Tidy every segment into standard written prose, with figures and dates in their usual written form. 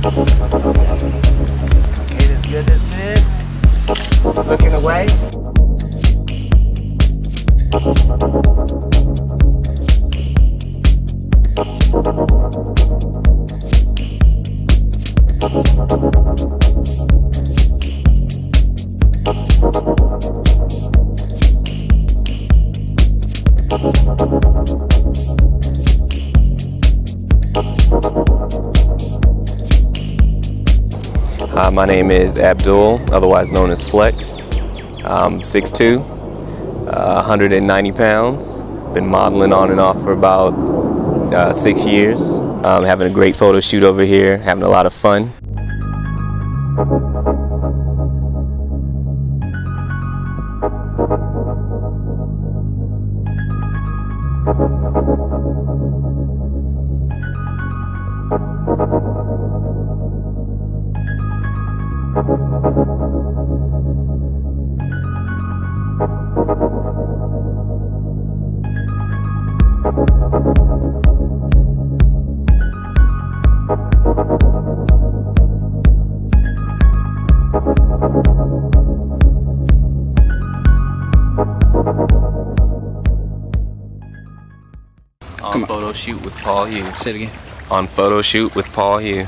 Okay, that's good, that's good. Looking away. My name is Abdul, otherwise known as Flex. I'm 6'2", 190 pounds. Been modeling on and off for about 6 years. Having a great photo shoot over here, having a lot of fun. On photo shoot with Paul Hugh. Say it again. On photo shoot with Paul Hugh.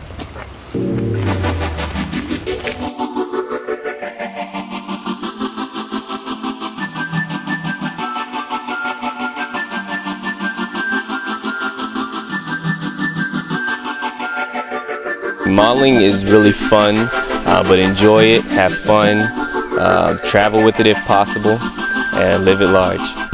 Modeling is really fun, but enjoy it, have fun, travel with it if possible, and live at large.